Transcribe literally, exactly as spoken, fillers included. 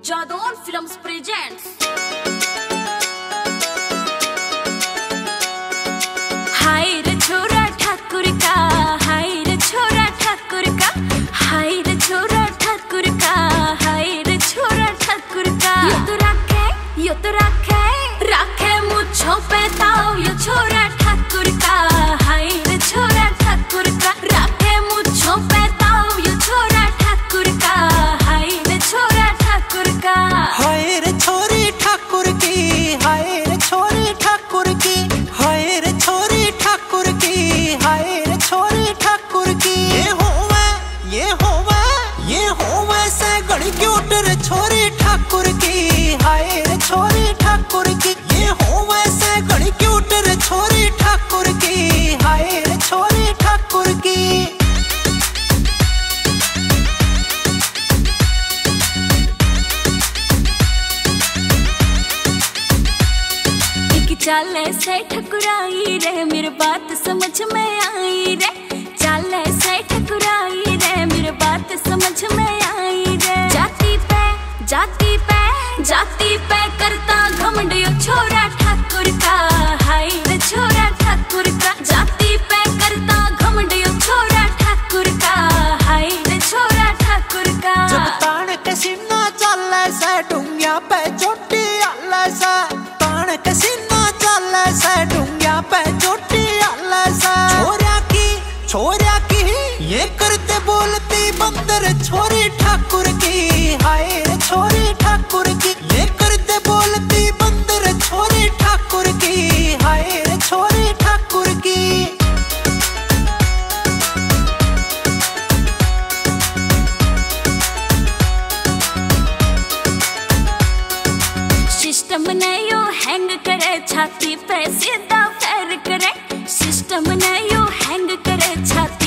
Jadaun films presents. हाय रे छोरा ठाकुर का, हाय रे छोरा ठाकुर का, हाय रे छोरा ठाकुर का, हाय रे छोरा ठाकुर का। यो तो रखे, यो तो रखे, रखे मुझो पे ताव यो छोरा ठाकुर का, हाय रे छोरा ठाकुर का, रखे मुझो पे ताव यो छोरा ठाकुर का, हाय रे छोरा ठाकुर का। हाय रे छोरी ठाकुर की, हाय रे छोरी ठाकुर की, हाय रे छोरी ठाकुर की, हाय रे छोरी ठाकुर की। ये होवे, ये होवे, ये होवे से गड़ी क्यूट रे छोरी ठाकुर की, हाय रे छोरी ठाकुर की। ये होवे से गड़ी क्यूट रे छोरी ठाकुर की, हाय रे छोरी ठाकुर की। चल से ठकुराई रे, मेरी बात समझ में आई रे। चल से ठकुराई रे, मेरी बात समझ में आई रे। जाति पे, जाति पे, जाति पे करता घमंड यो छोरा ठाकुर का, हाय रे छोरा ठाकुर का। जाति पे करता घमंड यो छोरा ठाकुर का, हाय रे छोरा ठाकुर का। जब तान के सीना चल से डूंगिया पे चोटी आला सा, तान के सीना से डूंगिया पे चोटी आला सा। छोरिया की, छोरिया की ये करते बोलती बंदर छोरी ठाकुर की, हाय रे छोरी ठाकुर की। ये करते बोलती बंदर छोरी ठाकुर की, हाय रे छोरी ठाकुर की। सिस्टम ने यो हैंग करे, छाती पे सीधा पैर करे। सिस्टम ने यो हैंग करे, छाती